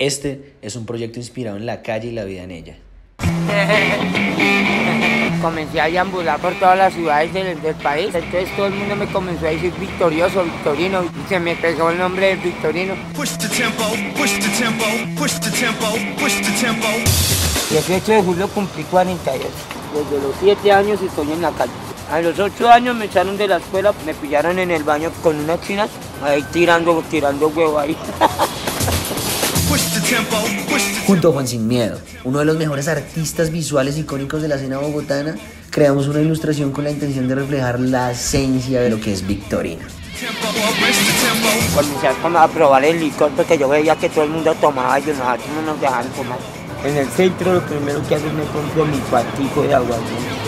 Este es un proyecto inspirado en la calle y la vida en ella. Comencé a deambular por todas las ciudades del país, entonces todo el mundo me comenzó a decir victorioso, Victorino, y se me pegó el nombre de Victorino. El 18 de julio cumplí 48. Desde los 7 años estoy en la calle. A los 8 años me echaron de la escuela, me pillaron en el baño con unas chinas, ahí tirando huevo ahí. Junto a Juan Sin Miedo, uno de los mejores artistas visuales icónicos de la escena bogotana, creamos una ilustración con la intención de reflejar la esencia de lo que es Victorino. Comencé a probar el licor porque yo veía que todo el mundo tomaba y nosotros no nos dejaban tomar. En el centro lo primero que hago es me compro mi cuartico de agua.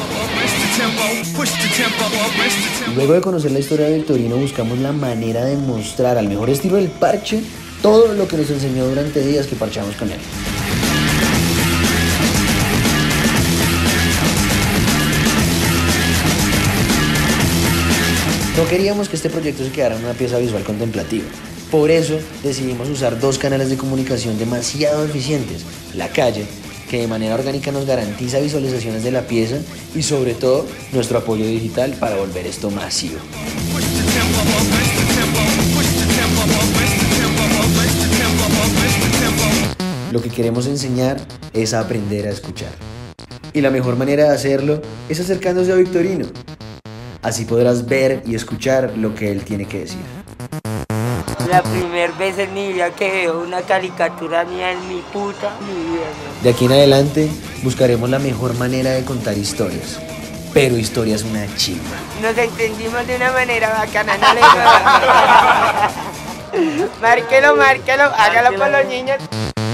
Luego de conocer la historia de Victorino, buscamos la manera de mostrar al mejor estilo del parche todo lo que nos enseñó durante días que parchamos con él. No queríamos que este proyecto se quedara en una pieza visual contemplativa. Por eso decidimos usar 2 canales de comunicación demasiado eficientes. La calle, que de manera orgánica nos garantiza visualizaciones de la pieza, y sobre todo nuestro apoyo digital para volver esto masivo. Lo que queremos enseñar es a aprender a escuchar. Y la mejor manera de hacerlo es acercándose a Victorino. Así podrás ver y escuchar lo que él tiene que decir. La primera vez en mi vida que veo una caricatura mía en mi puta vida. De aquí en adelante buscaremos la mejor manera de contar historias. Pero historia es una chimba. Nos entendimos de una manera bacana, ¿no? Márquelo, hágalo con los niños.